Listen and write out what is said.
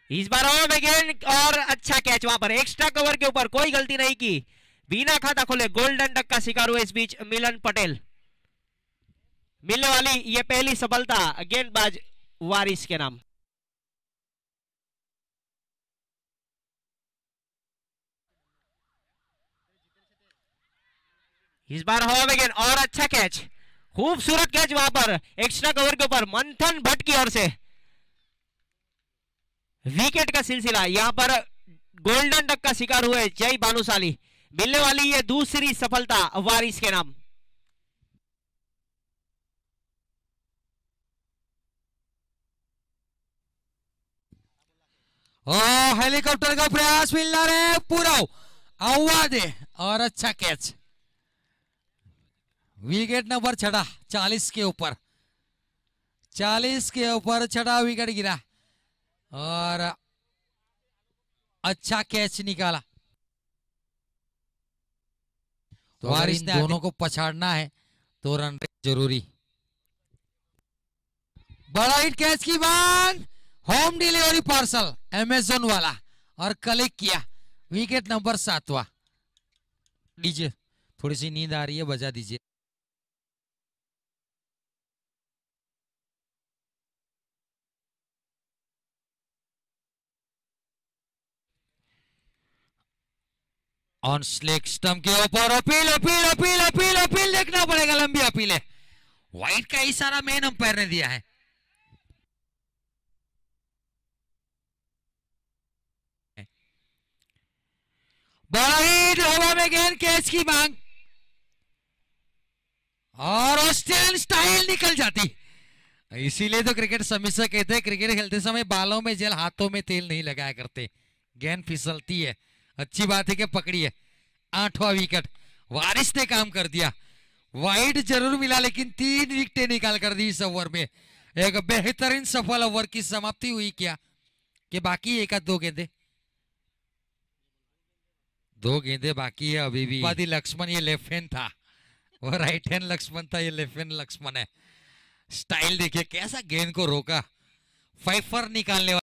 इस बार और गेंद और अच्छा कैच, वहां पर एक्स्ट्रा कवर के ऊपर कोई गलती नहीं की, बिना खाता खोले गोल्डन डक का शिकार हुआ इस बीच मिलन पटेल। मिलने वाली ये पहली सफलता गेंदबाज वारिस के नाम। इस बार हवा में गेंद और अच्छा कैच, खूबसूरत कैच वहां पर एक्स्ट्रा कवर के ऊपर मंथन भट्ट की ओर से। विकेट का सिलसिला यहां पर गोल्डन डक का शिकार हुए जय भानुशाली। मिलने वाली ये दूसरी सफलता वारिस के नाम। हेलीकॉप्टर का प्रयास मिलना रहे पूरा आवाज है और अच्छा कैच। विकेट नंबर छठा 40 के ऊपर, 40 के ऊपर छठा विकेट गिरा और अच्छा कैच निकाला। तो वारिस ने दोनों को पछाड़ना है तो रन जरूरी। बड़ा हिट कैच की मांग, होम डिलीवरी पार्सल अमेज़न वाला और कलेक्ट किया। विकेट नंबर 7वां। दीजिए, थोड़ी सी नींद आ रही है, बजा दीजिए। ऑन स्लेक स्टंप के ऊपर appeal appeal appeal appeal appeal देखना पड़ेगा, लंबी अपील है। व्हाइट का इशारा मेन अंपायर ने दिया है। बड़ा हिट, हवा में गेंद, कैच की मांग और ऑस्ट्रेलियन स्टाइल निकल जाती। इसीलिए तो क्रिकेट समीक्षा कहते हैं क्रिकेट खेलते समय बालों में जेल, हाथों में तेल नहीं लगाया करते, गेंद फिसलती है। अच्छी बात है कि पकड़ी है। 8वां विकेट, वारिस ने काम कर दिया। वाइड जरूर मिला लेकिन 3 विकेटें निकाल कर दी इस ओवर में। एक बेहतरीन सफल ओवर की समाप्ति हुई क्या कि बाकी एक आध 2 गेंदे, 2 गेंदे बाकी है अभी भी। वादी लक्ष्मण ये लेफ्ट हैंड था, वो राइट हैंड लक्ष्मण था, ये लेफ्ट हैंड लक्ष्मण है। स्टाइल देखिए कैसा गेंद को रोका, 5 निकालने